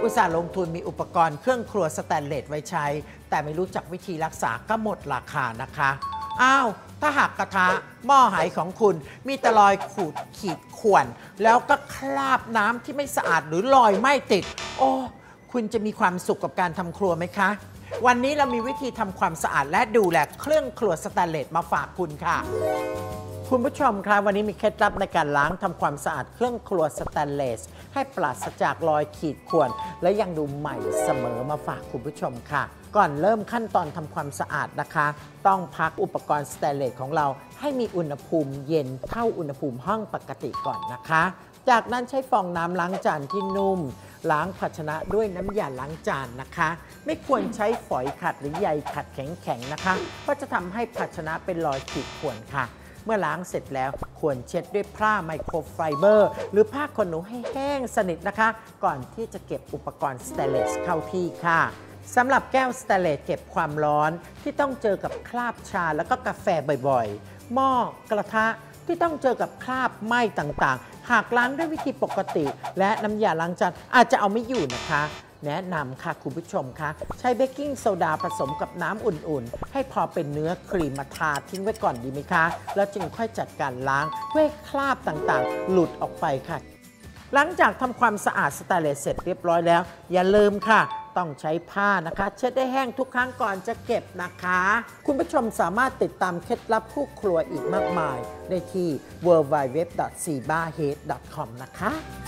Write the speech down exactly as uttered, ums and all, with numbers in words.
อุตส่าห์ลงทุนมีอุปกรณ์เครื่องครัวสแตนเลสไว้ใช้ แต่ไม่รู้จักวิธีรักษาก็หมดราคานะคะอ้าวถ้าหากกระทะหม้อไหของคุณมีแต่รอยขูดขีดข่วนแล้วก็คราบน้ำที่ไม่สะอาดหรือรอยไม่ติดโอ้คุณจะมีความสุขกับการทำครัวไหมคะวันนี้เรามีวิธีทำความสะอาดและดูแลเครื่องครัวสแตนเลสมาฝากคุณค่ะคุณผู้ชมครับวันนี้มีเคล็ดลับในการล้างทำความสะอาดเครื่องครัวสแตนเลสให้ปราศจากรอยขีดข่วนและยังดูใหม่เสมอมาฝากคุณผู้ชมค่ะก่อนเริ่มขั้นตอนทำความสะอาดนะคะต้องพักอุปกรณ์สแตนเลสของเราให้มีอุณหภูมิเย็นเท่าอุณหภูมิห้องปกติก่อนนะคะจากนั้นใช้ฟองน้ำล้างจานที่นุ่มล้างภาชนะด้วยน้ำยาล้างจานนะคะไม่ควรใช้ฝอยขัดหรือใยขัดแข็งๆนะคะเพราะจะทำให้ภาชนะเป็นรอยขีดข่วนค่ะเมื่อล้างเสร็จแล้วควรเช็ดด้วยผ้าไมโครไฟเบอร์หรือผ้าขนหนูให้แห้งสนิทนะคะก่อนที่จะเก็บอุปกรณ์สเตนเลสเข้าที่ค่ะสำหรับแก้วสเตนเลสเก็บความร้อนที่ต้องเจอกับคราบชาแล้วก็กาแฟบ่อยๆหม้อกระทะที่ต้องเจอกับคราบไหม้ต่างๆหากล้างด้วยวิธีปกติและน้ำยาล้างจานอาจจะเอาไม่อยู่นะคะแนะนำค่ะคุณผู้ชมคะใช้เบกกิ้งโซดาผสมกับน้ำอุ่นๆให้พอเป็นเนื้อครีมมาทาทิ้งไว้ก่อนดีไหมคะแล้วจึงค่อยจัดการล้างเพื่อให้คราบต่างๆหลุดออกไปค่ะหลังจากทำความสะอาดสแตนเลสเสร็จเรียบร้อยแล้วอย่าลืมค่ะต้องใช้ผ้านะคะเช็ดให้แห้งทุกครั้งก่อนจะเก็บนะคะคุณผู้ชมสามารถติดตามเคล็ดลับผู้ครัวอีกมากมายได้ที่ ดับเบิลยู ดับเบิลยู ดับเบิลยู ดอท ซี บาร์ เฮด ดอท คอม นะคะ